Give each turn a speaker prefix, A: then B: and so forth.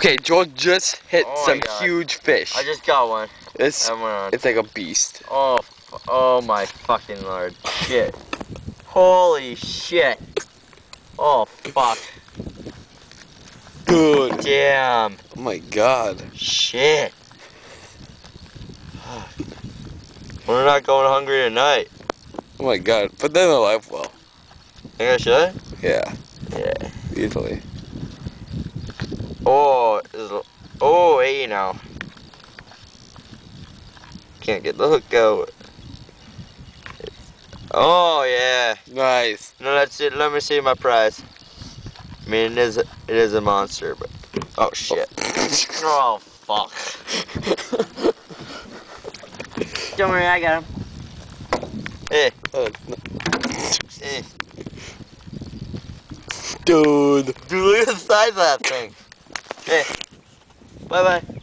A: Okay, Joel just hit some huge fish.
B: I just got one.
A: It's like a beast.
B: Oh my fucking lord. Shit. Holy shit. Oh fuck.
A: Dude.
B: Damn.
A: Oh my god.
B: Shit. We're not going hungry tonight.
A: Oh my god. Put that in a live well.
B: Think I should?
A: Yeah.
B: Yeah.
A: Easily.
B: Oh, hey now. Can't get the hook out. Oh yeah.
A: Nice.
B: No, that's it. Let me see my prize. I mean, it is a monster, but oh shit. Oh fuck. Don't worry, I got him. Hey. Hey.
A: Dude.
B: Dude, look at the size of that thing. Hey. Bye bye.